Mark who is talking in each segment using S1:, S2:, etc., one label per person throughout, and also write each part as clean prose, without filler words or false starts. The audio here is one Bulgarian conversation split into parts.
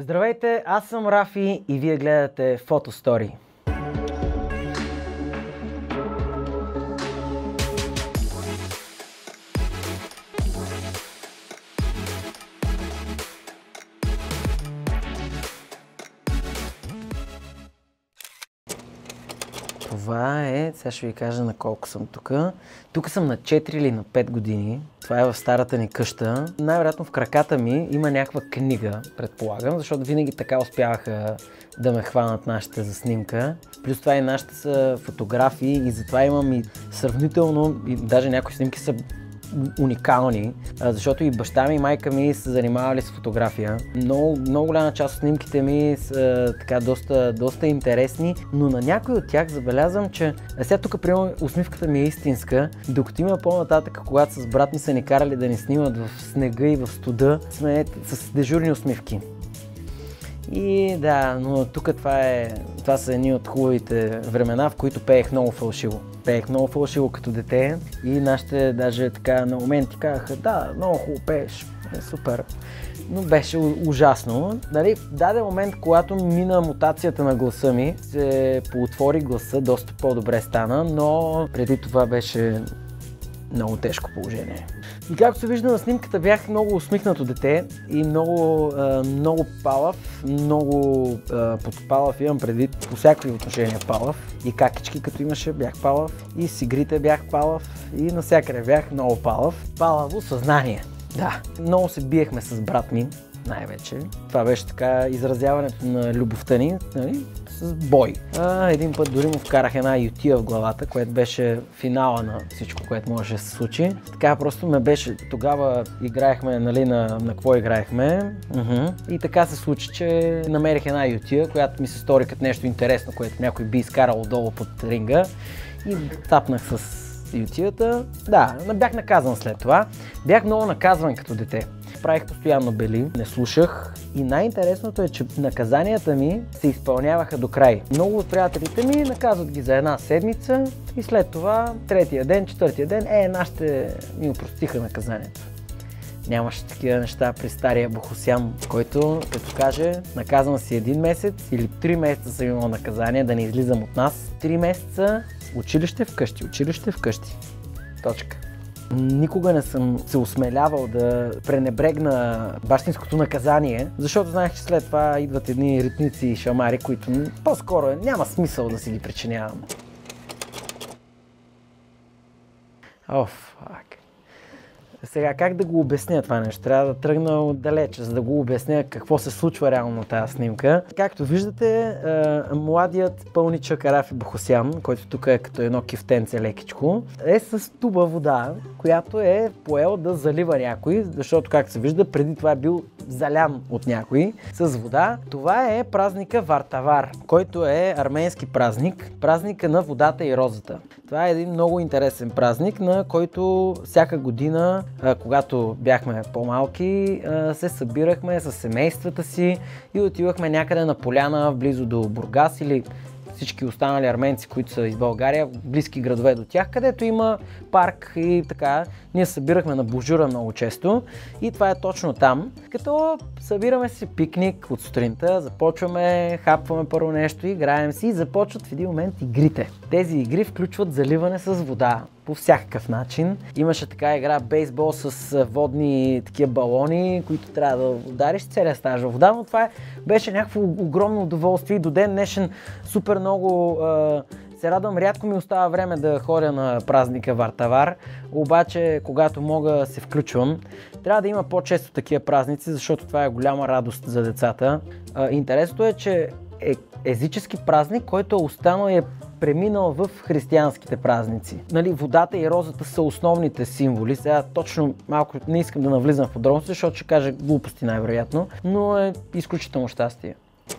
S1: Здравейте, аз съм Рафи и вие гледате Фотостори. Това е, сега ще ви кажа на колко съм тук. Тук съм на 4 или на 5 години. Това е в старата ни къща. Най-вероятно в краката ми има някаква книга, предполагам, защото винаги така успяваха да ме хванат нашите за снимка. Плюс това и нашите са фотографии и затова имам и сравнително, и даже някои снимки са уникални, защото и баща ми и майка ми са занимавали с фотография. Много голяма част от снимките ми са така доста интересни, но на някои от тях забелязвам, че сега тук примерно усмивката ми е истинска, докато има по-нататък, когато с брат ми са ни карали да ни снимат в снега и в студа, сме с дежурни усмивки. И да, но тук това са едни от хубавите времена, в които пеех много фалшиво. Пеех много фалшиво като дете и нашите даже така на моменти казаха: да, много хубаво пееш, супер. Но беше ужасно. Нали, даде момент, когато мина мутацията на гласа ми, се поотвори гласа, доста по-добре стана, но преди това беше много тежко положение. И както се вижда на снимката, бях много усмихнато дете и много палав, под палав имам предвид по всякакви отношения палав. И какички като имаше бях палав, и с игрите бях палав, и навсякъде бях много палав. Палаво съзнание. Да, много се биехме с брат ми, най-вече. Това беше така изразяването на любовта ни, нали? С бой. Един път дори му вкарах една ютия в главата, което беше финала на всичко, което можеше да се случи. Така просто ме беше, тогава играехме, нали, на какво играехме. И така се случи, че намерих една ютия, която ми се стори като нещо интересно, което някой би изкарал долу под ринга. И тапнах с ютията. Да, бях наказан след това. Бях много наказван като дете. Правих постоянно бели, не слушах и най-интересното е, че наказанията ми се изпълняваха до край. Много от приятелите ми наказват ги за една седмица и след това третия ден, четвъртия ден, нашите ми опростиха наказанието. Нямаше такива неща при стария Бохосян, който като каже: наказвам си 1 месец или 3 месеца съм имал наказание да не излизам от нас. 3 месеца училище вкъщи, училище вкъщи. Точка. Никога не съм се осмелявал да пренебрегна бащинското наказание, защото знаех, че след това идват едни ритници и шамари, които по-скоро няма смисъл да си ги причинявам. Фак. Сега как да го обясня това нещо? Трябва да тръгна отдалече, за да го обясня какво се случва реално на тази снимка. Както виждате, младият пълничък Рафи Бохосян, който тук е като едно кифтенце лекичко, е с туба вода, която е поел да залива някой, защото, както се вижда, преди това е бил залян от някой с вода. Това е празника Вартавар, който е арменски празник, празника на водата и розата. Това е един много интересен празник, на който всяка година, когато бяхме по-малки, се събирахме с семействата си и отивахме някъде на поляна близо до Бургас или всички останали арменци, които са из България, близки градове до тях, където има парк и така. Ние събирахме на Божура много често и това е точно там. Като събираме си пикник от сутринта, започваме, хапваме първо нещо, играем си и започват в един момент игрите. Тези игри включват заливане с вода по всякакъв начин. Имаше така игра бейсбол с водни такива балони, които трябва да удариш целия стаж във вода, но това беше някакво огромно удоволствие и до ден днешен супер много се радвам. Рядко ми остава време да ходя на празника Вартавар, обаче когато мога се включвам. Трябва да има по-често такива празници, защото това е голяма радост за децата. Интересното е, че е езически празник, който е останал и е преминал в християнските празници. Нали, водата и розата са основните символи. Сега точно малко не искам да навлизам в подробности, защото ще кажа глупости най-вероятно, но е изключително щастие.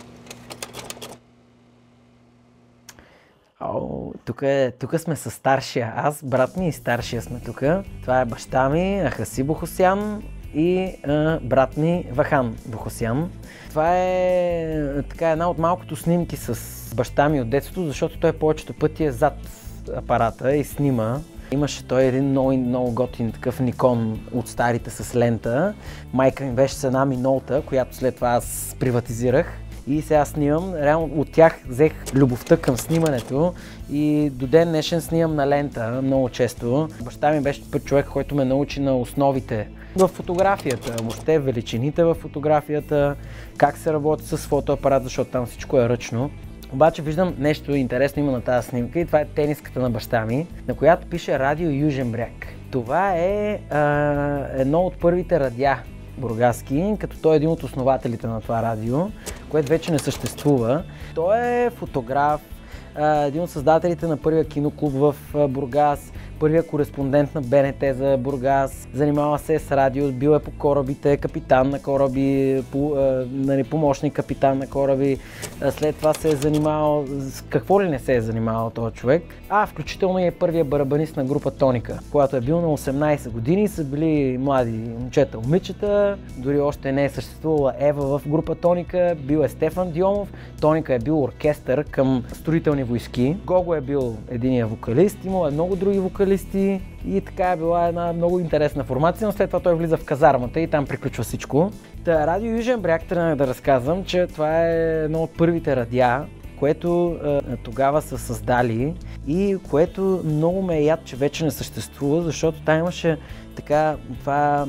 S1: Тук сме с старшия. Аз, брат ми и старшия сме тук. Това е баща ми, Ахаси Бохосян, и брат ми Вахан Бохосян. Това е така една от малкото снимки с баща ми от детството, защото той повечето пъти е зад апарата и снима. Имаше той един много готин такъв Никон от старите с лента. Майка ми беше с една Минолта, която след това аз приватизирах. И сега снимам, реално от тях взех любовта към снимането и до ден днешен снимам на лента много често. Баща ми беше човек, който ме научи на основите в фотографията, въобще величините в фотографията, как се работи с фотоапарат, защото там всичко е ръчно. Обаче виждам нещо интересно има на тази снимка и това е тениската на баща ми, на която пише Радио Южен бряг. Това е едно от първите радиа бургаски, като той е един от основателите на това радио, което вече не съществува. Той е фотограф, един от създателите на първия киноклуб в Бургас, първия кореспондент на БНТ за Бургас, занимава се с радио, бил е по корабите, капитан на кораби, помощник капитан на кораби, след това се е занимавал, с какво ли не се е занимавал този човек, включително и е първия барабанист на група Тоника. Когато е бил на 18 години, са били млади момчета, момичета, дори още не е съществувала Ева в група Тоника, бил е Стефан Дионов, Тоника е бил оркестър към строителни войски, Гого е бил единия вокалист, имал е много други вокалисти и така е била една много интересна формация, но след това той влиза в казармата и там приключва всичко. Радио Южен бряг тръгнах да разказвам, че това е едно от първите радиа, което тогава са създали и което много ме е яд, че вече не съществува, защото там имаше така това...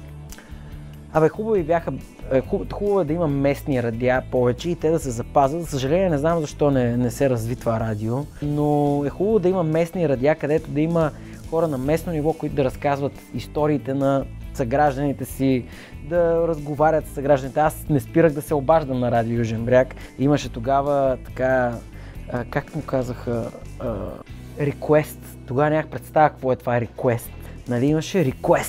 S1: Хубаво е да има местни радиа повече и те да се запазят. За съжаление не знам защо не се разви това радио, но е хубаво да има местни радиа, където да има хора на местно ниво, които да разказват историите на съгражданите си, да разговарят с съгражданите. Аз не спирах да се обаждам на Радио Южен бряг. Имаше тогава така, как му казаха, реквест. Тогава нямах представа какво е това реквест. Нали, имаше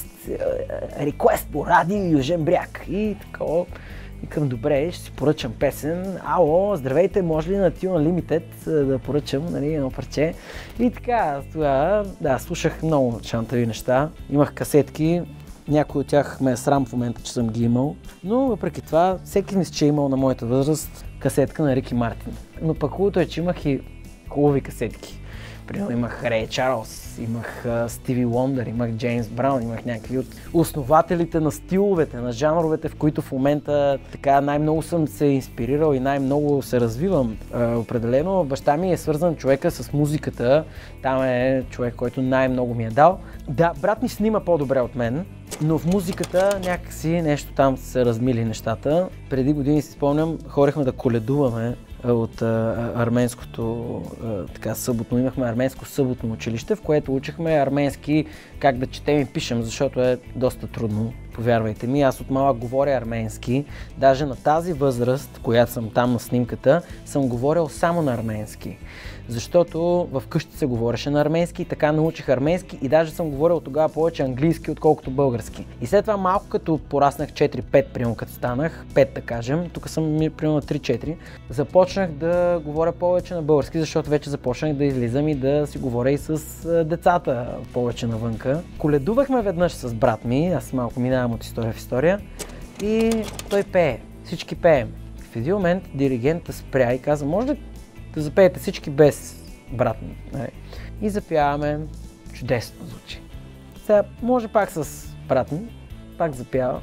S1: реквест по Радио Южен бряг и такова. Викам, добре, ще си поръчам песен. Ало, здравейте, може ли на Tune Unlimited да поръчам, нали, едно парче? И така, тогава, слушах много шантави неща. Имах касетки, някои от тях ме е срам в момента, че съм ги имал. Но въпреки това, всеки мисля, че е имал на моята възраст касетка на Рики Мартин. Но пък хубавото е, че имах и хубави касетки. Примерно имах Рей Чарлз, имах Стиви Уондър, имах Джеймс Браун, имах някакви от основателите на стиловете, на жанровете, в които в момента така най-много съм се инспирирал и най-много се развивам. Определено баща ми е свързан човека с музиката, там е човек, който най-много ми е дал. Да, брат ми снима по-добре от мен, но в музиката някакси нещо там се размили нещата. Преди години си спомням, ходихме да коледуваме от арменското съботно. Имахме арменско съботно училище, в което учихме арменски как да четем и пишем, защото е доста трудно. Повярвайте ми, аз от малък говоря арменски. Даже на тази възраст, която съм там на снимката, съм говорил само на арменски. Защото в къщи се говореше на арменски, така научих арменски и даже съм говорил тогава повече английски, отколкото български. И след това малко като пораснах 4-5, примерно като станах, 5 да кажем, тук съм примерно 3-4, започнах да говоря повече на български, защото вече започнах да излизам и да си говоря и с децата повече навънка. Коледувахме веднъж с брат ми, аз малко минавам от история в история и той пее, всички пеем. В един момент диригентът спря и каза, може ли да запеете всички без брат ми. И запяваме, чудесно звучи. Сега може пак с брат ми, пак запява,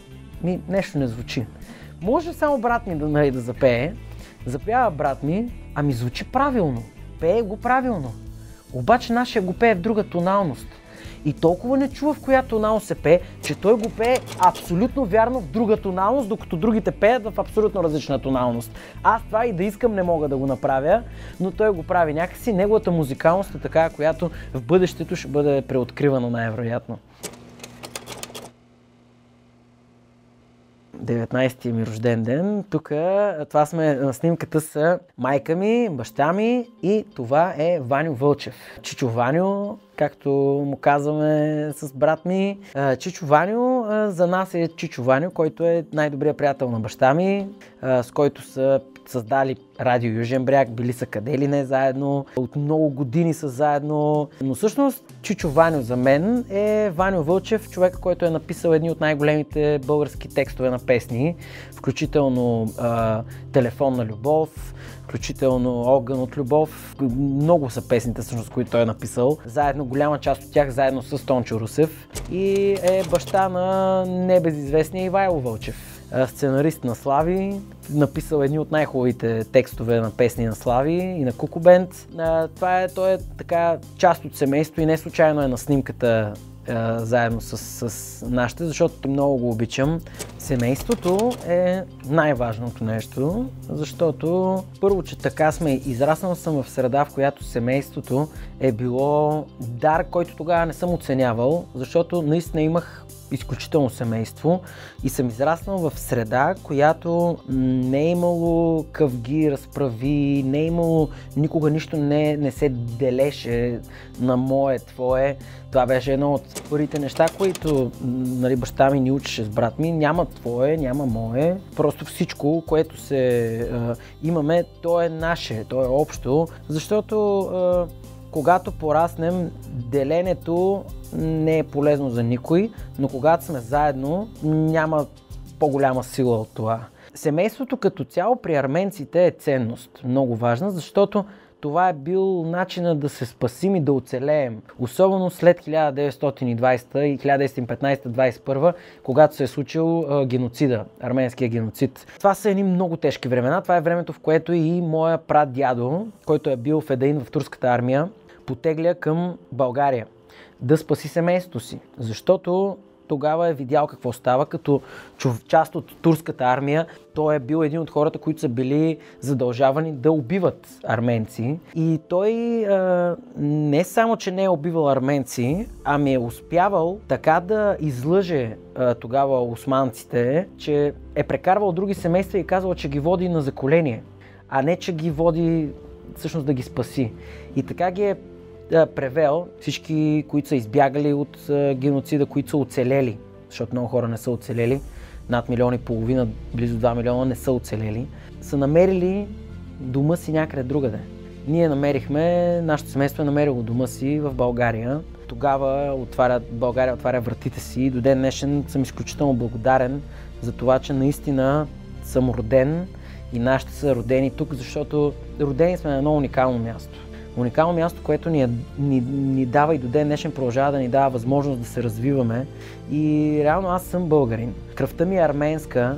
S1: нещо не звучи. Може само брат ми да запее, запява брат ми, ами звучи правилно, пее го правилно. Обаче нашия го пее в друга тоналност. И толкова не чува в коя тоналност се пее, че той го пее абсолютно вярно в друга тоналност, докато другите пеят в абсолютно различна тоналност. Аз това и да искам не мога да го направя, но той го прави някакси. Неговата музикалност е така, която в бъдещето ще бъде преоткривана най-вероятно. 19-ти ми рожден ден. Тук това сме на снимката с майка ми, баща ми и това е Ваню Вълчев. Чичо Ваню, както му казваме с брат ми. Чичо Ваню за нас е Чичо Ваню, който е най-добрият приятел на баща ми, с който са създали Радио Южен бряг, били са къде ли не заедно, от много години са заедно. Но всъщност Чичо Ваньо за мен е Ваньо Вълчев, човек, който е написал едни от най-големите български текстове на песни, включително Телефонна любов, включително Огън от любов. Много са песните, всъщност, които той е написал. Заедно, голяма част от тях, заедно с Тончо Русев. И е баща на небезизвестния Ивайло Вълчев. Сценарист на Слави, написал едни от най-хубавите текстове на песни на Слави и на Куку Бенд. Той е така част от семейство и не случайно е на снимката заедно с нашите, защото много го обичам. Семейството е най-важното нещо, защото първо, че така сме израснал съм в среда, в която семейството е било дар, който тогава не съм оценявал, защото наистина имах изключително семейство и съм израснал в среда, която не е имало къвги, разправи, не е имало никога нищо не се делеше на мое, твое. Това беше едно от първите неща, които баща ми ни учеше с брат ми. Няма твое, няма мое. Просто всичко, което имаме, то е наше, то е общо, защото когато пораснем, деленето не е полезно за никой, но когато сме заедно, няма по-голяма сила от това. Семейството като цяло при арменците е ценност, много важна, защото това е бил начинът да се спасим и да оцелеем. Особено след 1920 и 1915-21, когато се е случил геноцида, арменския геноцид. Това са едни много тежки времена. Това е времето, в което и моя прадядо, който е бил федеин в турската армия, потегля към България да спаси семейството си. Защото тогава е видял какво става, като част от турската армия. Той е бил един от хората, които са били задължавани да убиват арменци. И той не само, че не е убивал арменци, ами е успявал така да излъже тогава османците, че е прекарвал други семейства и казал, че ги води на заколение, а не, че ги води всъщност да ги спаси. И така ги е превел всички, които са избягали от геноцида, които са оцелели, защото много хора не са оцелели, над 1,5 милиона, близо 2 милиона не са оцелели, са намерили дома си някъде другаде. Ние намерихме, нашето семейство е намерило дома си в България. Тогава България отваря вратите си и до ден днешен съм изключително благодарен за това, че наистина съм роден и нашите са родени тук, защото родени сме на едно уникално място. Уникално място, което ни дава и до ден днешен продължава да ни дава възможност да се развиваме. И реално аз съм българин. Кръвта ми е арменска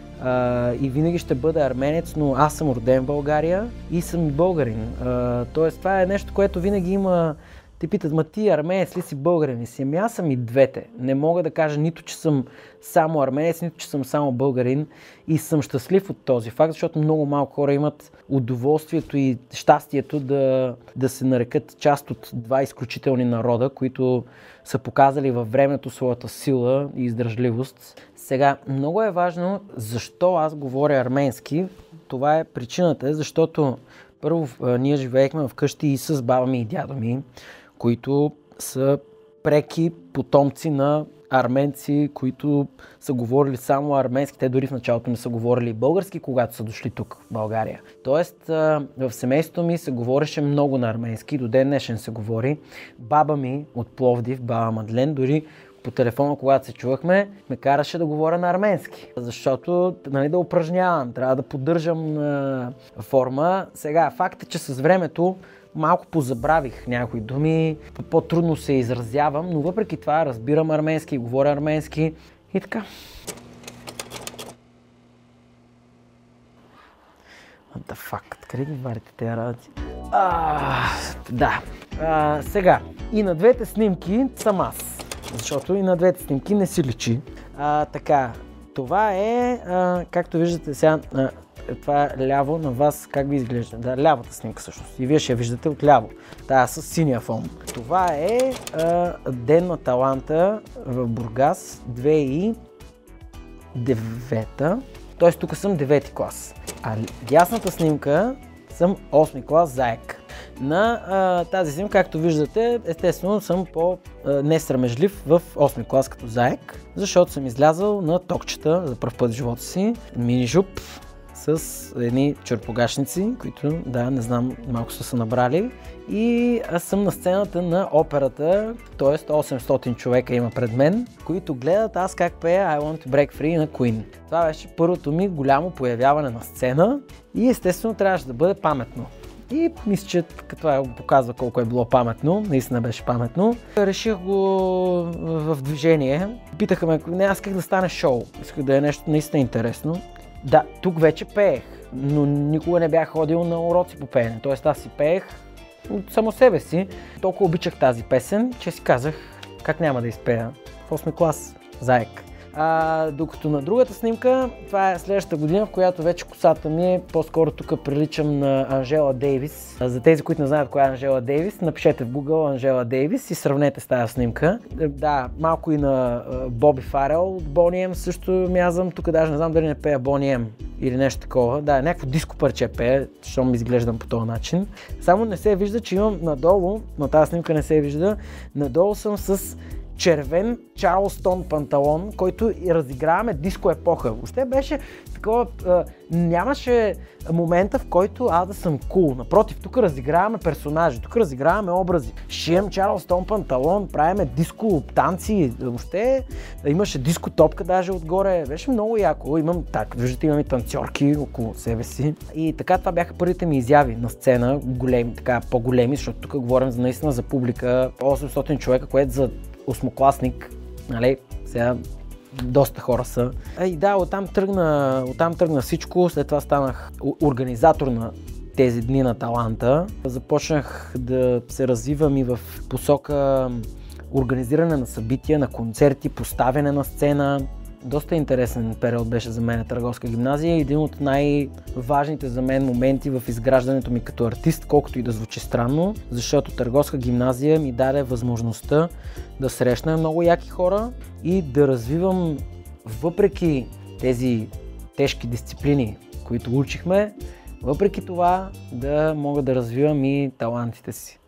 S1: и винаги ще бъда арменец, но аз съм роден в България и съм българин. Тоест това е нещо, което винаги има. Те питат, ма ти арменец ли си, българин ли си? Ами аз съм и двете. Не мога да кажа нито, че съм само арменец, нито, че съм само българин и съм щастлив от този факт, защото много малко хора имат удоволствието и щастието да се нарекат част от два изключителни народа, които са показали във времето своята сила и издържливост. Сега, много е важно защо аз говоря арменски. Това е причината, защото първо ние живеехме вкъщи и с баба ми и дядо ми, които са преки потомци на арменци, които са говорили само арменски. Те дори в началото не са говорили български, когато са дошли тук в България. Тоест в семейството ми се говореше много на арменски, до ден днешен се говори. Баба ми от Пловдив, баба Мадлен, дори по телефона, когато се чувахме, ме караше да говоря на арменски, защото да упражнявам, трябва да поддържам форма. Сега, факт е, че с времето малко позабравих някои думи, по-трудно се изразявам, но въпреки това разбирам арменски, говоря арменски и така. What the fuck, къде ги варите тези работи? Да. Сега, и на двете снимки съм аз, защото и на двете снимки не си личи. Така, това е, както виждате сега, това е ляво на вас, как ви изглежда? Да, лявата снимка всъщност. И вие ще я виждате отляво. Тая с синия фон. Това е Ден на таланта в Бургас 2009. Т.е. тук съм 9 клас. А дясната снимка съм 8 клас заек. На тази снимка, както виждате, естествено съм по-несрамежлив в 8 клас като заек, защото съм излязъл на токчета за пръв път в живота си. Мини жуп с едни черпогашници, които, да, не знам, малко са се набрали. И аз съм на сцената на операта, т.е. 800 човека има пред мен, които гледат аз как пея I Want to Break Free на Queen. Това беше първото ми голямо появяване на сцена и естествено трябваше да бъде паметно. И мисля, че това показва колко е било паметно, наистина беше паметно. Реших го в движение. Питаха ме, не, аз как да стане шоу, исках да е нещо наистина интересно. Да, тук вече пеех, но никога не бях ходил на уроци по пеене, т.е. аз си пеех от само себе си. Толкова обичах тази песен, че си казах как няма да изпея в 8 клас, заек. Докато на другата снимка, това е следващата година, в която вече косата ми е, по-скоро тук приличам на Анжела Дейвис. За тези, които не знаят коя е Анжела Дейвис, напишете в Google Анжела Дейвис и сравнете с тази снимка. Да, малко и на Боби Фарел от Boney M също мязам, тук даже не знам дали не пея Boney M или нещо такова. Да, някакво диско парче пее, защото ми изглеждам по този начин. Само не се вижда, че имам надолу, на тази снимка не се вижда, надолу съм с червен Чарлстон панталон, който разиграваме диско епоха. Въобще беше такова, нямаше момента, в който аз да съм кул. Напротив, тук разиграваме персонажи, тук разиграваме образи. Шием Чарлстон панталон, правиме диско танци, въобще имаше диско топка даже отгоре. Беше много яко. Имам, виждате, имам и танцорки около себе си. И така, това бяха първите ми изяви на сцена, големи, така по-големи, защото тук говорим наистина за публика, 800 човека, което за осмокласник, нали, сега доста хора са. И да, оттам тръгна всичко, след това станах организатор на тези дни на таланта. Започнах да се развивам и в посока организиране на събития, на концерти, поставяне на сцена. Доста интересен период беше за мен Търговска гимназия и един от най-важните за мен моменти в изграждането ми като артист, колкото и да звучи странно, защото Търговска гимназия ми даде възможността да срещна много яки хора и да развивам, въпреки тези тежки дисциплини, които учихме, въпреки това да мога да развивам и талантите си.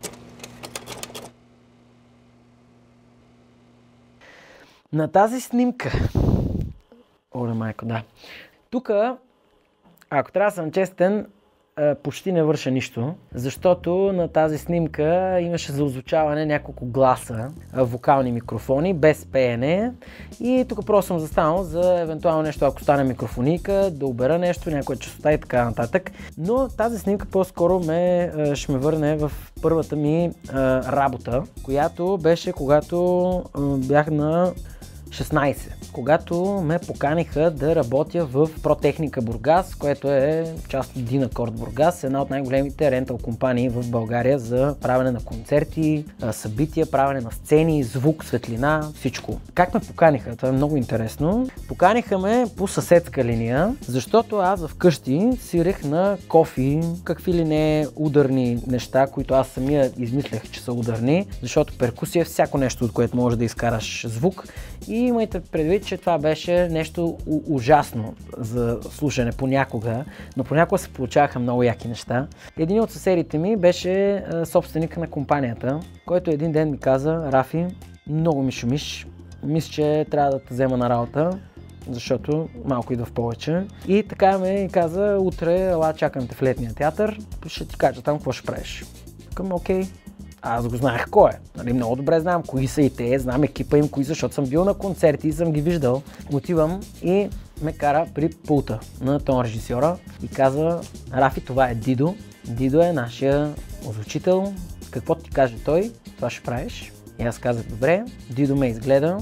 S1: На тази снимка, оле майко, да. Тук, ако трябва да съм честен, почти не върша нищо, защото на тази снимка имаше за озвучаване няколко гласа, вокални микрофони, без пеене и тук просто съм застанал за евентуално нещо, ако стане микрофоника, да обера нещо, някоя честота и така нататък. Но тази снимка по-скоро ще ме върне в първата ми работа, която беше когато бях на 16, когато ме поканиха да работя в Протехника Бургас, което е част от Динакорд Бургас, една от най-големите рентал компании в България за правене на концерти, събития, правене на сцени, звук, светлина, всичко. Как ме поканиха? Това е много интересно. Поканиха ме по съседска линия, защото аз вкъщи сирех на кофи, какви ли не ударни неща, които аз самия измислях, че са ударни, защото перкусия е всяко нещо, от което можеш да изкараш звук. И имайте предвид, че това беше нещо ужасно за слушане понякога, но понякога се получаваха много яки неща. Един от съседите ми беше собственик на компанията, който един ден ми каза: Рафи, много ми шумиш, мисля, че трябва да те взема на работа, защото малко идва в повече. И така ми каза: утре ела, чакам те в Летния театър, ще ти кажа там какво ще правиш. Към окей. Аз го знаех кой е. Нали, много добре знам кои са и те, знам екипа им кои, защото съм бил на концерти и съм ги виждал. Отивам и ме кара при пулта на тон режисьора и казва: Рафи, това е Дидо. Дидо е нашия озвучител. Какво ти каже той, това ще правиш. И аз казах: добре. Дидо ме изгледа.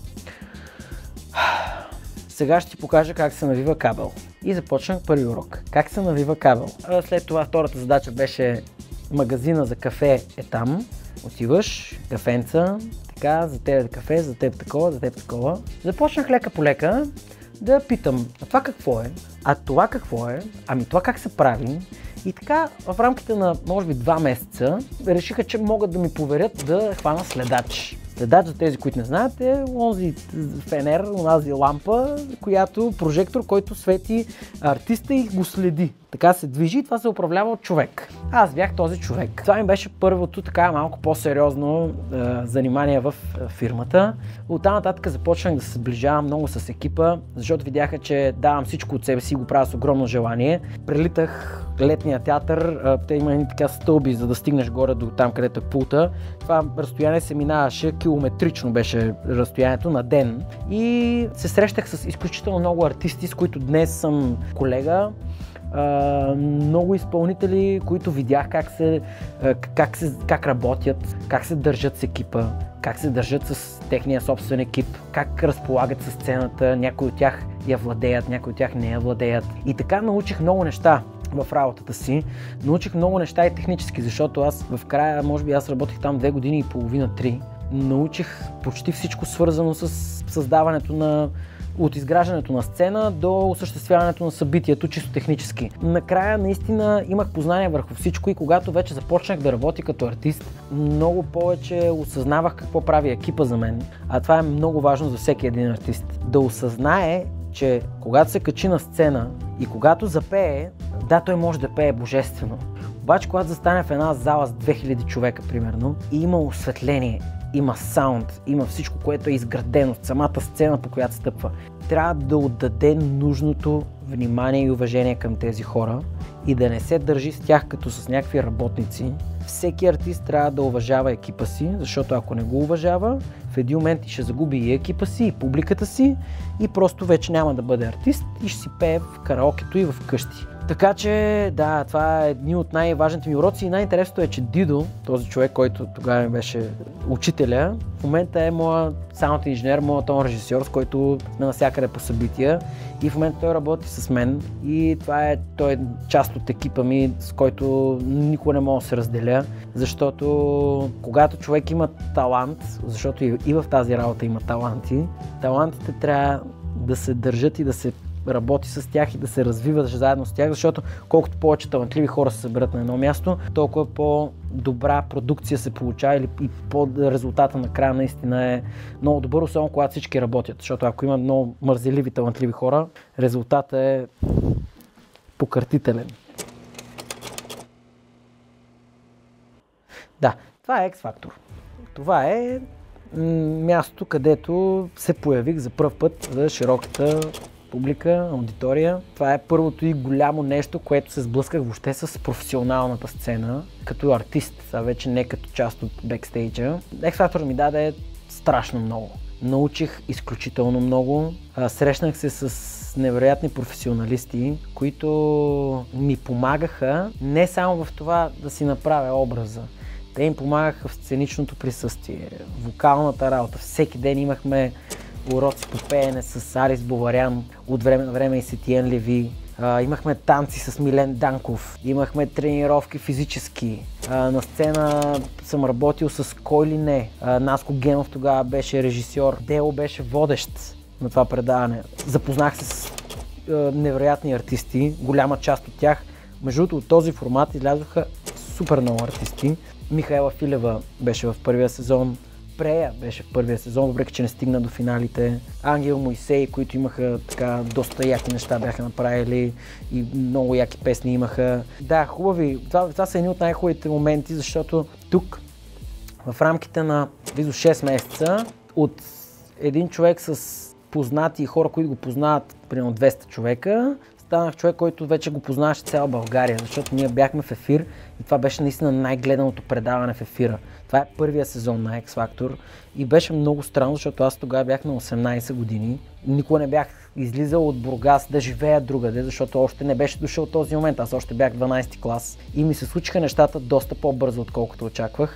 S1: Сега ще ти покажа как се навива кабел. И започнах първи урок. Как се навива кабел. След това втората задача беше: магазина за кафе е там, отиваш, кафенца, така, за теб кафе, за теб такова, за теб такова. Започнах лека по лека да питам: а това какво е? А това какво е? Ами това как се прави? И така в рамките на може би 2 месеца решиха, че могат да ми поверят да хвана следач. Следач, за тези, които не знаят, е онзи фенер, онази лампа, прожектор, който свети артиста и го следи. Така се движи и това се управлява от човек. Аз бях този човек. Това ми беше първото така малко по-сериозно занимание в фирмата. Оттам нататък започнах да се сближавам много с екипа, защото видяха, че давам всичко от себе си и го правя с огромно желание. Прелитах летния театър, те има едни така стълби, за да стигнеш горе до там, където е пулта. Това разстояние се минаваше, километрично беше разстоянието на ден. И се срещах с изключително много артисти, с които днес съм колега. Много изпълнители, които видях как работят, как се държат с екипа, как се държат с техния собствен екип, как разполагат с сцената, някои от тях я владеят, някои от тях не я владеят. И така научих много неща в работата си. Научих много неща и технически, защото аз в края, може би аз работих там 2 години и половина, 3. Научих почти всичко свързано с създаването от изграждането на сцена до осъществяването на събитието, чисто технически. Накрая наистина имах познание върху всичко и когато вече започнах да работя като артист, много повече осъзнавах какво прави екипа за мен. А това е много важно за всеки един артист. Да осъзнае, че когато се качи на сцена и когато запее, да, той може да пее божествено. Обаче когато застане в една зала с 2000 човека, примерно, и има осветление, има саунд, има всичко, което е изградено, самата сцена, по която стъпва. Трябва да отдаде нужното внимание и уважение към тези хора и да не се държи с тях като с някакви работници. Всеки артист трябва да уважава екипа си, защото ако не го уважава, в един момент ще загуби и екипа си, и публиката си и просто вече няма да бъде артист и ще си пее в караокето и в къщи. Така че, да, това е един от най-важните ми уроци и най-интересното е, че Дидо, този човек, който тогава ми беше учителя, в момента е моят саунд инженер, моят тон режисьор, с който сме навсякъде по събития и в момента той работи с мен и той е част от екипа ми, с който никога не мога да се разделя, защото когато човек има талант, защото и в тази работа има таланти, талантите трябва да се държат и да се работи с тях и да се развиваш заедно с тях, защото колкото повече талантливи хора се съберат на едно място, толкова по-добра продукция се получава и резултата на края наистина е много добър, особено когато всички работят, защото ако има много мързеливи, талантливи хора, резултатът е покъртителен. Да, това е X-Factor. Това е място, където се появих за пръв път за широката публика, аудитория. Това е първото и голямо нещо, което се сблъсках въобще с професионалната сцена, като артист, а вече не като част от бекстейджа. X-Factor ми даде страшно много. Научих изключително много. Срещнах се с невероятни професионалисти, които ми помагаха не само в това да си направя образа. Те им помагаха в сценичното присъствие, вокалната работа. Всеки ден имахме уроци по пеене с Арис Боварян, от време на време и Сетиен Леви. Имахме танци с Милен Данков, имахме тренировки физически. На сцена съм работил с кой ли не. Наско Генов тогава беше режисьор, Дело беше водещ на това предаване. Запознах се с невероятни артисти, голяма част от тях. Между другото, от този формат излязоха супер много артисти. Михаела Филева беше в първия сезон, Прея беше в първия сезон, въпреки че не стигна до финалите. Ангел Моисей, които имаха така доста яки неща бяха направили и много яки песни имаха. Да, хубави. Това са едни от най-хубавите моменти, защото тук в рамките на близо 6 месеца от един човек с познати хора, които го познават, примерно 200 човека, станах човек, който вече го познаваше цяла България, защото ние бяхме в ефир и това беше наистина най-гледаното предаване в ефира. Това е първия сезон на X-Factor и беше много странно, защото аз тогава бях на 18 години. Никога не бях излизал от Бургас да живея другаде, защото още не беше дошъл този момент. Аз още бях 12 клас и ми се случиха нещата доста по-бързо, отколкото очаквах,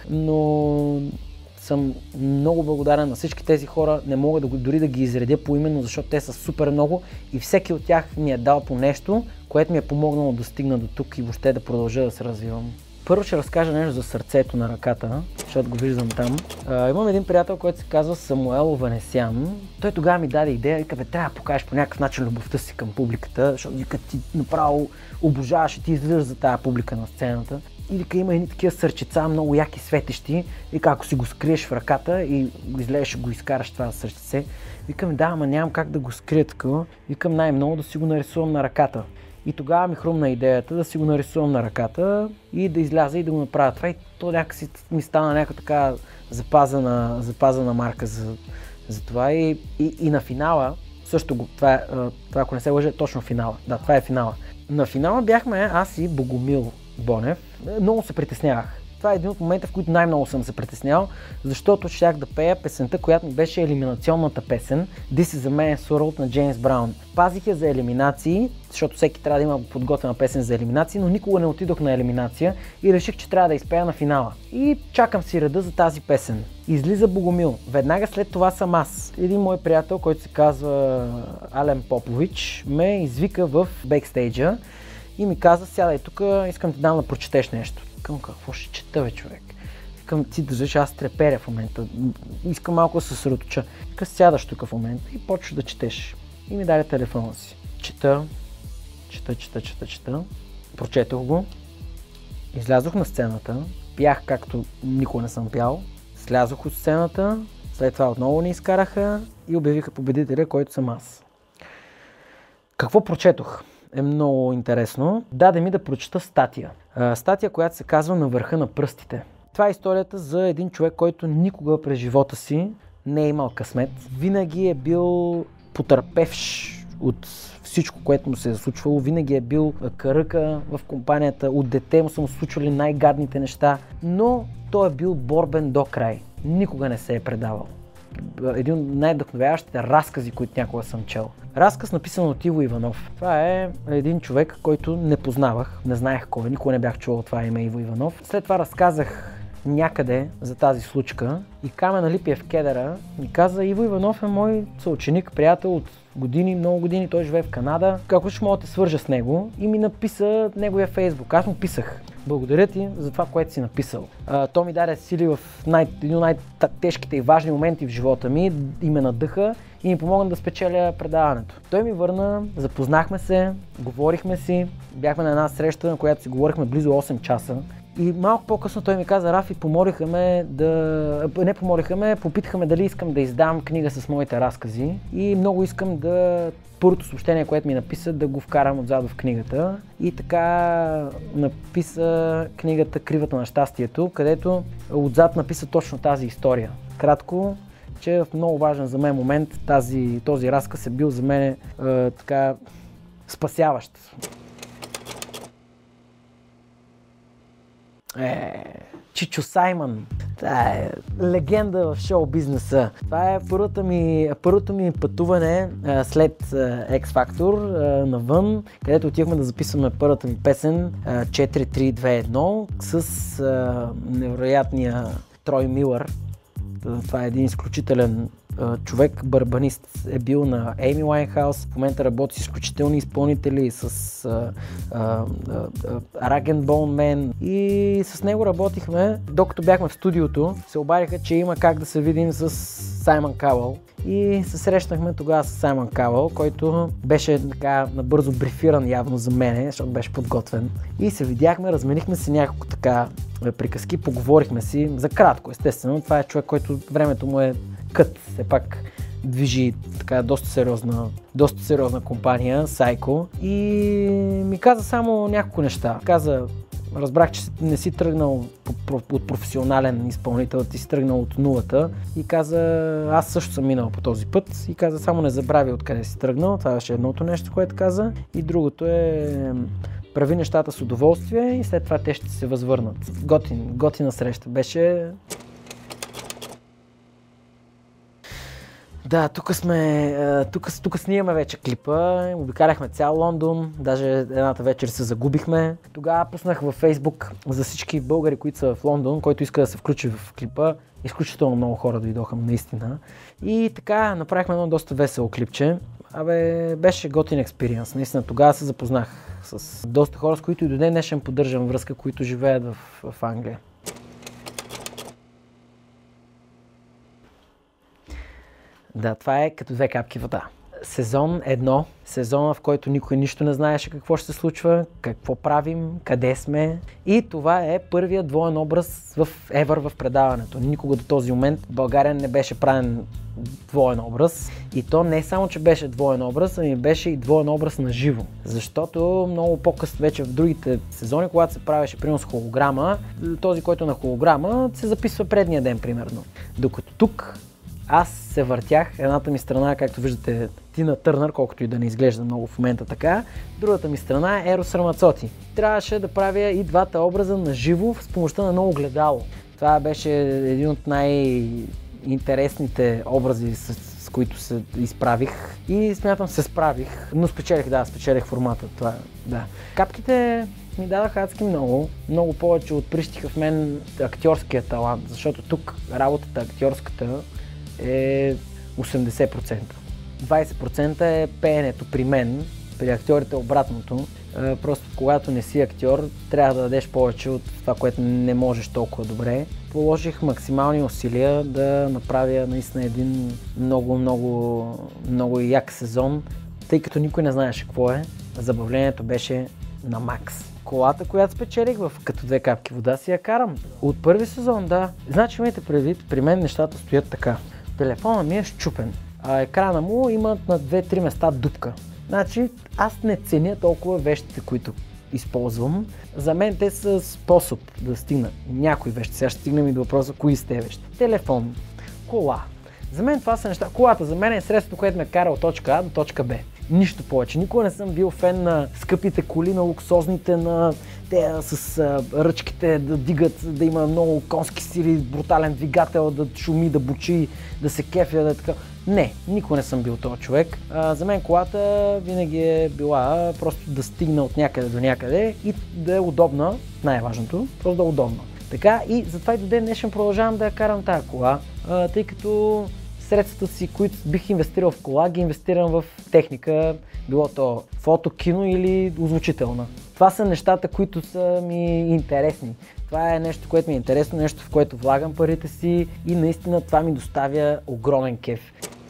S1: но съм много благодарен на всички тези хора, не мога дори да ги изредя поименно, защото те са супер много и всеки от тях ми е дал по нещо, което ми е помогнало да стигна до тук и въобще да продължа да се развивам. Първо ще разкажа нещо за сърцето на ръката, защото го виждам там. Имам един приятел, който се казва Самуел Ванесян. Той тогава ми даде идея, вика, трябва да покажеш по някакъв начин любовта си към публиката, защото вика, ти направо обожаваш и ти излизаш за тази публика на сцената. и вика, има едни такива сърчица, много яки светещи, и ако си го скриеш в ръката и го излезеш и го изкараш това сърчице, викам, да, ама нямам как да го скрия такова, викам най-много да си го нарисувам на ръката. И тогава ми хрумна идеята да си го нарисувам на ръката и да изляза и да го направя това, и то някакси ми стана някаква така запазена марка за това, и на финала, също това ако не се лъжа, точно финала, да, това е финала. На финала бяхме аз и Богомил Бонев. Много се притеснявах. Това е един от момента, в които най-много съм се притеснял, защото щях да пея песента, която ми беше елиминационната песен This is a Man's World на Джеймс Браун. Пазих я за елиминации, защото всеки трябва да има подготвена песен за елиминации, но никога не отидох на елиминация и реших, че трябва да изпея на финала. И чакам си реда за тази песен. Излиза Богомил. Веднага след това съм аз. Един мой приятел, който се казва Ален Попович, ме извика в бекстейджа и ми каза, сядай тук, искам ти дам да прочетеш нещо. Викам, какво ще чета, бе, човек? Викам, ти държиш, аз треперя в момента. Искам малко да се съсредоточа. Викам, сядаш тук в момента и почваш да четеш. И ми даде телефона си. Чета. Прочетох го. Излязох на сцената. Пях както никога не съм пял. Слязох от сцената. След това отново ни изкараха и обявиха победителя, който съм аз. Какво прочетох? Е много интересно. Даде ми да прочета статия. Статия, която се казва "На върха на пръстите". Това е историята за един човек, който никога през живота си не е имал късмет. Винаги е бил потърпевш от всичко, което му се е случвало. Винаги е бил каръка в компанията. От дете му са му случвали най-гадните неща. Но той е бил борбен до край. Никога не се е предавал. Един от най-вдъхновяващите разкази, които някога съм чел. Разказ, написан от Иво Иванов. Това е един човек, който не познавах, не знаех кой, никога не бях чувал това име Иво Иванов. След това разказах някъде за тази случка и Камен Липиев Кедъра ми каза: Иво Иванов е мой съученик, приятел от години, много години, той живее в Канада. Ако ще мога да те свържа с него, и ми написа неговия фейсбук. Аз му писах: благодаря ти за това, което си написал. То ми даде сили в един от най-тежките и важни моменти в живота ми и ме надъха и ми помогна да спечеля предаването. Той ми върна, запознахме се, говорихме си, бяхме на една среща, на която си говорихме близо 8 часа. И малко по-късно той ми каза: Рафи, попитаха ме дали искам да издам книга с моите разкази и много искам да първото съобщение, което ми написа, да го вкарам отзад в книгата. И така написа книгата "Кривата на щастието", където отзад написа точно тази история. Кратко, че в много важен за мен момент този разказ е бил за мен така спасяващ. Чичо Саймън. Това е легенда в шоу-бизнеса. Това е първото ми пътуване след X Factor навън, където отивахме да записваме първата ми песен 4-3-2-1 с невероятния Трой Милър. Това е един изключителен човек, барабанист е бил на Amy Winehouse, в момента работи с изключителни изпълнители, с Rag & Bone Man, и с него работихме. Докато бяхме в студиото, се обадиха, че има как да се видим с Саймън Кауъл. И се срещнахме тогава с Саймън Кауъл, който беше така набързо брифиран явно за мене, защото беше подготвен. И се видяхме, разменихме си няколко така приказки, поговорихме си за кратко, естествено. Това е човек, който времето му е кът, все пак движи така доста сериозна компания, Сайко, и ми каза само няколко неща. Каза: разбрах, че не си тръгнал от професионален изпълнител, ти си тръгнал от нулата, и каза: аз също съм минал по този път, и каза: само не забрави откъде си тръгнал. Това беше едното нещо, което каза, и другото е: прави нещата с удоволствие и след това те ще се възвърнат. Готина среща беше. Да, тук снимаме вече клипа, обикаляхме цял Лондон, даже едната вечер се загубихме. Тогава пуснах във Фейсбук за всички българи, които са в Лондон, който иска да се включи в клипа. Изключително много хора дойдоха, наистина. И така направихме едно доста весело клипче. Беше готин експириенс. Наистина тогава се запознах с доста хора, с които и до ден днешен поддържам връзка, които живеят в Англия. Да, това е като две капки вода. сезон 1, сезона, в който никой нищо не знаеше какво ще се случва, какво правим, къде сме. И това е първият двоен образ в предаването. Никога до този момент в България не беше правен двоен образ. И то не само, че беше двоен образ, ами беше и двоен образ на живо. Защото много по-късно вече в другите сезони, когато се правеше примерно с холограма, този, който е на холограма, се записва предния ден примерно. Докато тук аз се въртях, едната ми страна, както виждате, Тина Търнър, колкото и да не изглежда много в момента така, другата ми страна е Ерос Рамацоти. Трябваше да правя и двата образа на живо с помощта на едно огледало. Това беше един от най-интересните образи, с които се изправих и смятам се справих, но спечелих формата. Това, да. Капките ми дадаха адски много повече отприщиха в мен актьорския талант, защото тук работата актьорската е 80%. 20% е пеенето при мен, при актьорите обратното. Просто когато не си актьор, трябва да дадеш повече от това, което не можеш толкова добре. Положих максимални усилия да направя наистина един много як сезон, тъй като никой не знаеше какво е. Забавлението беше на макс. Колата, която спечелих като 2 капки вода, си я карам. От първи сезон, да. Значи имайте предвид, при мен нещата стоят така. Телефона ми е счупен, а екрана му има на 2-3 места дупка. Значи аз не ценя толкова вещите, които използвам. За мен те са способ да стигна някои вещи. Сега ще стигнем и до въпроса кои сте вещи. Телефон, кола. За мен това са неща. Колата за мен е средството, което ме кара от точка А до точка Б. Нищо повече. Никога не съм бил фен на скъпите коли, на луксозните, на те с ръчките да дигат, да има много конски сили, брутален двигател, да шуми, да бучи, да се кефя, да е така. Не, никога не съм бил този човек. За мен колата винаги е била просто да стигна от някъде до някъде и да е удобна, най-важното, просто да е удобна. Така и затова и до ден днешен продължавам да я карам тази кола, тъй като средствата си, които бих инвестирал в кола, ги инвестирам в техника, било то фото, кино или озвучителна. Това са нещата, които са ми интересни. Това е нещо, което ми е интересно, нещо, в което влагам парите си и наистина това ми доставя огромен кеф.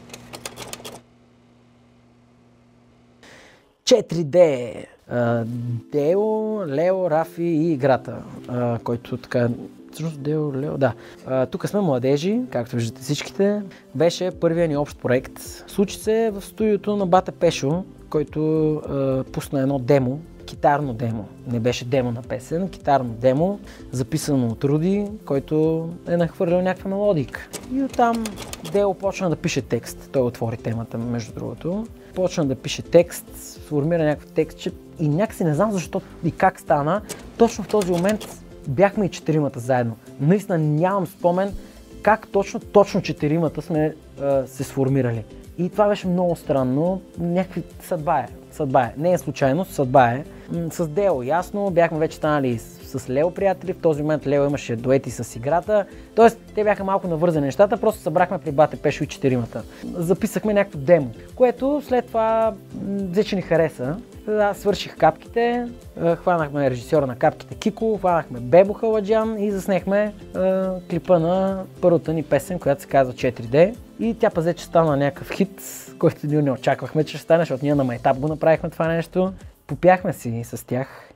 S1: 4D. Део, Лео, Рафи и играта, който така... Всъщност Део, Лео, да. Тук сме младежи, както виждате всичките. Беше първият ни общ проект. Случи се в студиото на Бата Пешо, който пусна едно демо, китарно демо. Не беше демо на песен, китарно демо, записано от Руди, който е нахвърлял някаква мелодика. И оттам Део почна да пише текст. Той отвори темата, между другото. Почна да пише текст, сформира някакъв текст и някакси не знам защо и как стана. Точно в този момент бяхме и 4-мата заедно. Наистина нямам спомен как точно 4-мата сме се сформирали. И това беше много странно. Някакви съдба е. Не е случайно, съдба е. С Део ясно, бяхме вече станали с Лео приятели. В този момент Лео имаше дуети с играта. Тоест, те бяха малко навързани нещата, просто събрахме при Бате Пешо и 4-мата. Записахме някакво демо, което след това вече ни хареса. Свърших капките, хванахме режисьора на капките Кико, хванахме Бебо Халаджан и заснехме клипа на първата ни песен, която се казва 4D. И тя пазе, че стана някакъв хит, който ние не очаквахме, че ще стане, защото ние на майтап го направихме това нещо. Попяхме си с тях.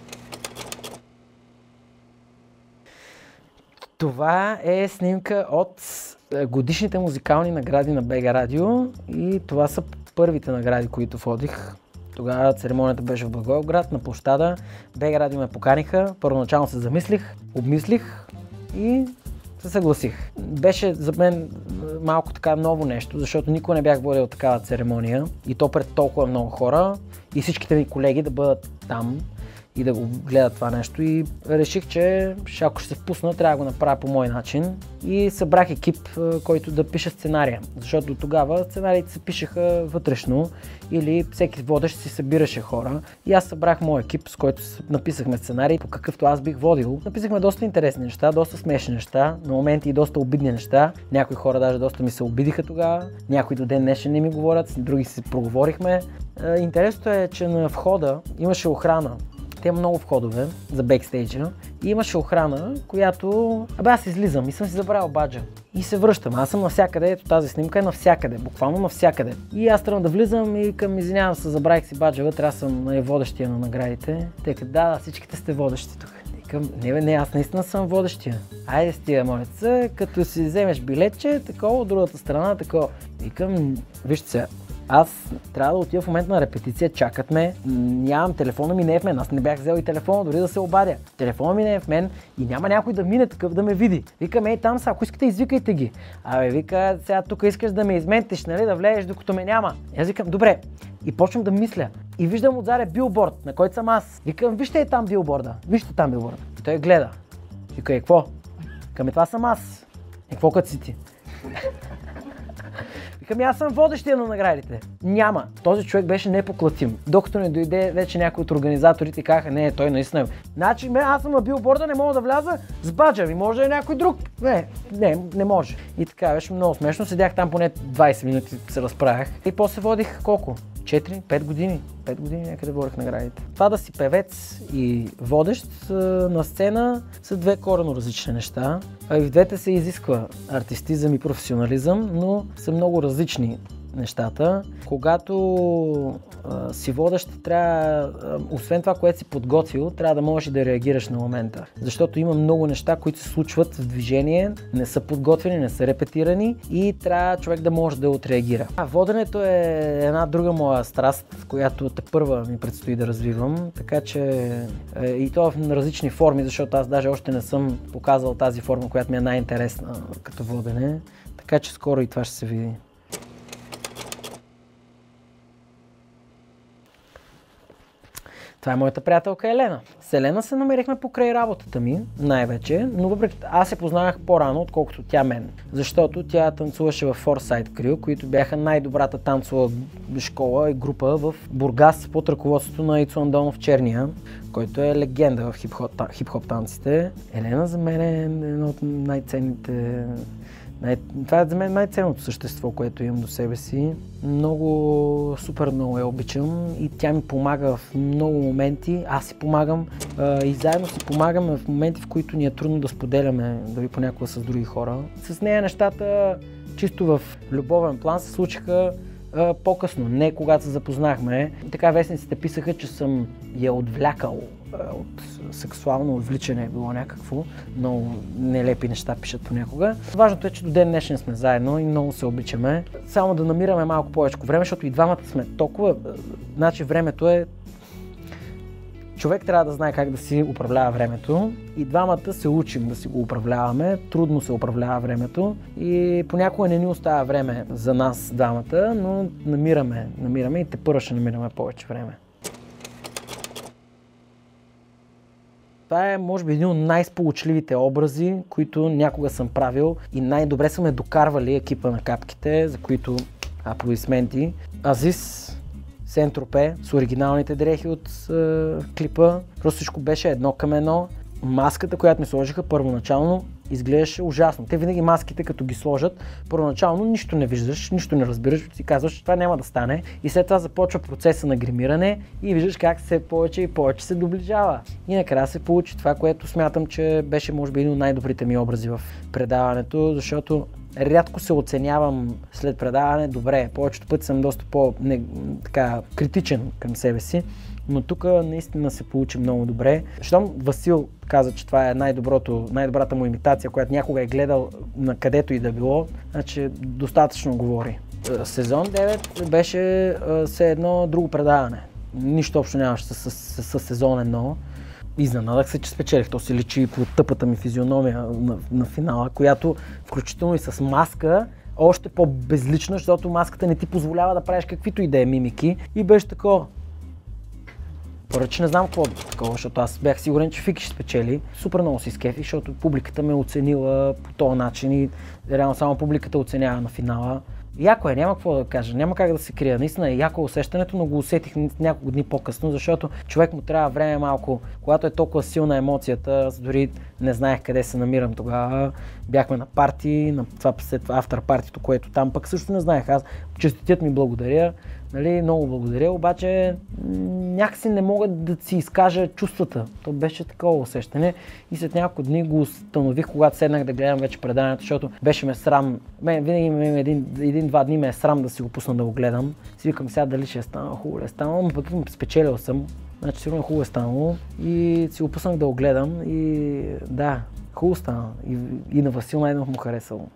S1: Това е снимка от годишните музикални награди на БГ Радио и това са първите награди, които водих. Тогава церемонията беше в Благоевград, на площада. БГ Радио ме поканиха, първоначално се замислих, обмислих и се съгласих. Беше за мен малко така ново нещо, защото никога не бях водил такава церемония и то пред толкова много хора и всичките ми колеги да бъдат там и да го гледат това нещо и реших, че ако ще се впусна, трябва да го направя по мой начин и събрах екип, който да пише сценария, защото до тогава сценариите се пишеха вътрешно или всеки водещ си събираше хора и аз събрах мой екип, с който написахме сценарий, по какъвто аз бих водил. Написахме доста интересни неща, доста смешни неща, на моменти и доста обидни неща. Някои хора даже доста ми се обидиха тогава, някои до ден днешен не ми говорят, с други си проговорихме. Интересното е, че на входа имаше охрана. Те има много входове за бекстейджа и имаше охрана, която... аз излизам и съм си забравил баджа. и се връщам. Аз съм навсякъде, ето тази снимка е навсякъде, буквално навсякъде. И аз тръгвам да влизам и към извинявам се, забравих си баджа вътре, аз съм водещия на наградите. Те казват, да, всичките сте водещи тук. Викам, не, аз наистина съм водещия. Айде с тия моеца, като си вземеш билетче, такова, от другата страна, такова. Викам, вижте сега, аз трябва да отида в момент на репетиция, чакат ме, нямам, телефона ми не е в мен, аз не бях взел и телефона, дори да се обадя. Телефона ми не е в мен и няма някой да мине такъв да ме види. Викам, ей там са, ако искате, извикайте ги. Абе, вика, сега тук искаш да ме изментиш, нали, да влезеш докато ме няма. Аз викам, добре. И почвам да мисля. И виждам отзаде билборд, на който съм аз. Викам, вижте е там билборда, вижте там билборда. И той гледа. Вика, какво? Викам, това съм аз. Какво като си ти? Викам, аз съм водещия на наградите. Няма. Този човек беше непоклатим. Докато не дойде вече някой от организаторите и казаха, не, той наистина е. Значи, аз съм на билборда, не мога да вляза с баджа ми, може да е някой друг. Не може. И така, беше много смешно. Седях там поне 20 минути, се разправях. И после водих колко? 4-5 години. 5 години някъде водих наградите. Това да си певец и водещ на сцена са две коренно различни неща. И в двете се изисква артистизъм и професионализъм, но са много различни нещата. Когато си водещ, трябва, освен това, което си подготвил, трябва да можеш да реагираш на момента. Защото има много неща, които се случват в движение, не са подготвени, не са репетирани и трябва човек да може да отреагира. Воденето е една друга моя страст, която тепърва ми предстои да развивам, така че и то в различни форми, защото аз даже още не съм показал тази форма, която ми е най-интересна като водене, така че скоро и това ще се види. Това е моята приятелка Елена. С Елена се намерихме покрай работата ми, най-вече, но въпреки аз се познавах по-рано, отколкото тя мен. Защото тя танцуваше в Foresight Crew, които бяха най-добрата танцова школа и група в Бургас под ръководството на Ицо Андонов Черния, който е легенда в хип-хоп танците. Елена за мен е едно от най-ценните... Това е за мен най-ценното същество, което имам до себе си. Супер много я обичам и тя ми помага в много моменти. Аз си помагам и заедно си помагаме в моменти, в които ни е трудно да споделяме, дори понякога с други хора. С нея нещата чисто в любовен план се случиха по-късно, не когато се запознахме. Така вестниците писаха, че съм я отвлякал от сексуално отвличане, било някакво. Много нелепи неща пишат понякога. Важното е, че до ден днешен сме заедно и много се обичаме. Само да намираме малко повече време, защото и двамата сме толкова... Значи времето е... Човек трябва да знае как да си управлява времето и двамата се учим да си го управляваме. Трудно се управлява времето и понякога не ни остава време за нас двамата, но намираме и тепърва ще намираме повече време. Това е, може би, един от най-сполучливите образи, които някога съм правил и най-добре са ме докарвали екипа на Капките, за които аплодисменти. Азис, Сен-Тропе с оригиналните дрехи от клипа. Просто всичко беше едно към едно. Маската, която ми сложиха първоначално, изглеждаше ужасно. Те винаги маските, като ги сложат, първоначално нищо не виждаш, нищо не разбираш, си казваш, че това няма да стане. И след това започва процеса на гримиране и виждаш как все повече и повече се доближава. И накрая се получи това, което смятам, че беше може би един от най-добрите ми образи в предаването, защото рядко се оценявам след предаване добре. Повечето пъти съм доста по-критичен към себе си. Но тук наистина се получи много добре. Щом Васил каза, че това е най-добрата му имитация, която някога е гледал на където и да било, значи достатъчно говори. Сезон 9 беше все едно друго предаване. Нищо общо нямаше с сезон 1. Изненадах се, че спечелих. То се личи по тъпата ми физиономия на финала, която включително и с маска, още по-безлична, защото маската не ти позволява да правиш каквито и да е мимики. И беше такова. Поръче не знам какво такова, защото аз бях сигурен, че Фики ще спечели. Супер много си скефи, защото публиката ме оценила по този начин и реално само публиката оценява на финала. Яко е, няма какво да кажа, няма как да се крия. Наистина е яко усещането, но го усетих няколко дни по-късно, защото човек му трябва време малко, когато е толкова силна емоцията. Аз дори не знаех къде се намирам тогава. Бяхме на парти, на това след автор партито, което там пък също не знаех. Аз честитят ми благодаря, нали, много благодаря, обаче някакси не мога да си изкажа чувствата. То беше такова усещане и след няколко дни го установих, когато седнах да гледам вече преданието, защото беше ме срам. Винаги един-два дни ме е срам да си го пусна да го гледам. Си викам сега дали ще е станало, хубаво ли е станало, но пък спечелил съм. Значи сигурно хубаво е станало и си го пуснах да го гледам и да, хубаво стана. И на Васил най-много му харесало.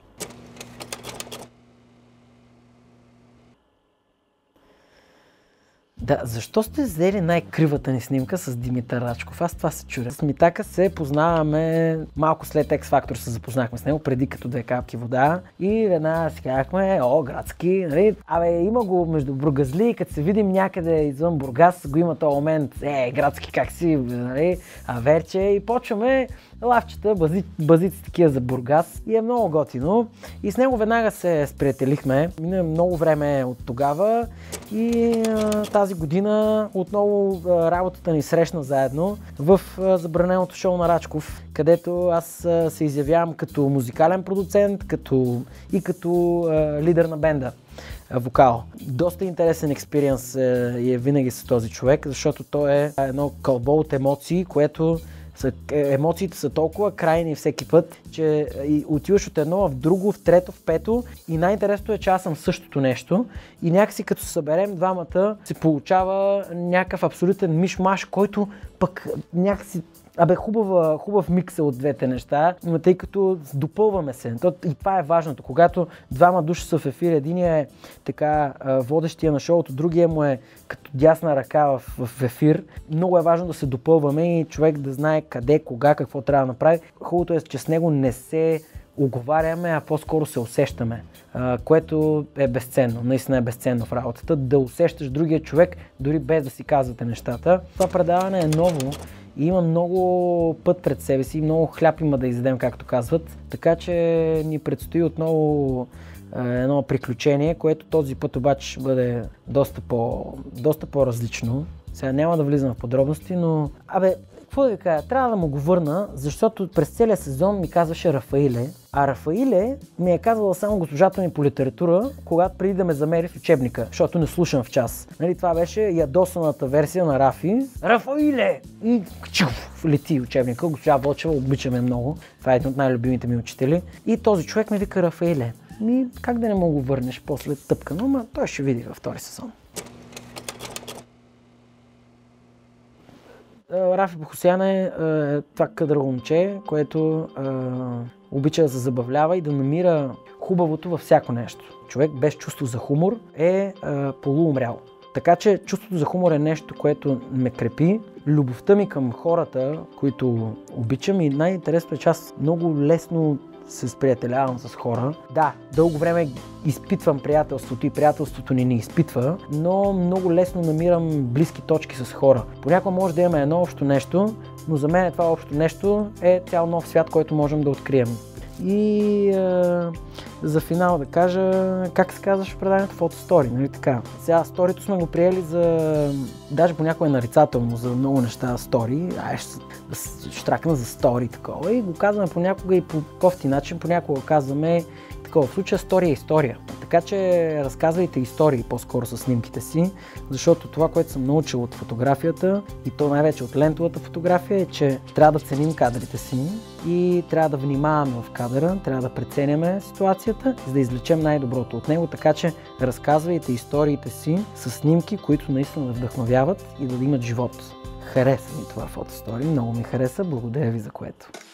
S1: Да, защо сте взели най-кривата ни снимка с Димитър Рачков? Аз това се чудя. С Митака се познаваме малко след X-Factor, се запознахме с него, преди като 2 капки вода и веднага си казахме, градски, нали? Има го между бургазли, като се видим някъде извън Бургас, го има този момент, градски как си, нали? Верче и почваме лавчета, базици такива за Бургас и е много готино. И с него веднага се сприятелихме. Мина много време от тогава и тази година отново работата ни срещна заедно в забраненото шоу на Рачков, където аз се изявявам като музикален продуцент и като лидер на бенда. Вокал. Доста интересен експириенс е винаги с този човек, защото той е едно кълбо от емоции, което емоциите са толкова крайни всеки път, че отиваш от едно в друго, в трето, в пето и най-интересното е, че аз съм същото нещо и някакси като се съберем двамата се получава някакъв абсолютен миш-маш, който пък някакси хубав микс е от двете неща, но тъй като допълваме се. И това е важното. Когато двама души са в ефир, единия е така водещия на шоуто, другия му е като дясна ръка в ефир. Много е важно да се допълваме и човек да знае къде, кога, какво трябва да направи. Хубавото е, че с него не се оговаряме, а по-скоро се усещаме, което е безценно. Наистина е безценно в работата. Да усещаш другия човек, дори без да си казвате нещата. Това предаване е ново. И има много път пред себе си, много хляб има да изядем, както казват. Така че ни предстои отново едно приключение, което този път обаче ще бъде доста по-различно. Сега няма да влизам в подробности, но... какво да ви кажа, трябва да му го върна, защото през целия сезон ми казваше Рафаиле, а Рафаиле ми е казвала само госпожата ми по литература, когато преди да ме замери в учебника, защото не слушам в час. Нали, това беше ядосаната версия на Рафи. Рафаиле! И лети учебника, госпожа Вълчева, обичаме много. Това е един от най-любимите ми учители. И този човек ми вика Рафаиле. Как да не мога го върнеш после тъпкано, но той ще види във втори сезон. Рафи Бахусян е това къдро момче, което обича да се забавлява и да намира хубавото във всяко нещо. Човек без чувство за хумор е полуумрял. Така че чувството за хумор е нещо, което ме крепи. Любовта ми към хората, които обичам и най-интересното е, че аз много лесно се сприятелявам с хора. Да, дълго време изпитвам приятелството и приятелството ни изпитва, но много лесно намирам близки точки с хора. Понякога може да имаме едно общо нещо, но за мен това общо нещо е цял нов свят, който можем да открием. И за финал да кажа, как се казваш в предаването фотостори, нали така? Сега сторито сме го приели за, даже понякога е нарицателно за много неща стори, ще штракна за стори такова и го казваме понякога и по кофти начин, понякога казваме такова, в случая стори е история. Така че разказвайте истории по-скоро с снимките си, защото това, което съм научил от фотографията и то най-вече от лентовата фотография е, че трябва да ценим кадрите си и трябва да внимаваме в кадъра, трябва да преценяме ситуацията, за да извлечем най-доброто от него, така че разказвайте историите си с снимки, които наистина да вдъхновяват и да имат живот. Хареса ми това фотостори, много ми хареса, благодаря ви за което.